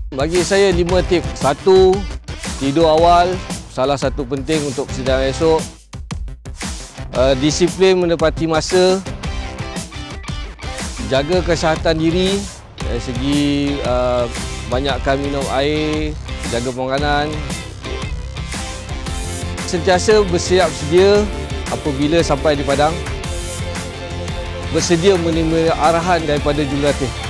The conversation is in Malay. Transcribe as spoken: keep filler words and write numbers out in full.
Bagi saya lima tip. Satu, tidur awal. Salah satu penting untuk persidangan esok. Uh, disiplin menepati masa. Jaga kesihatan diri dari segi uh, banyakkan minum air, jaga makanan. Sentiasa bersiap sedia apabila sampai di padang. Bersedia menerima arahan daripada jurulatih.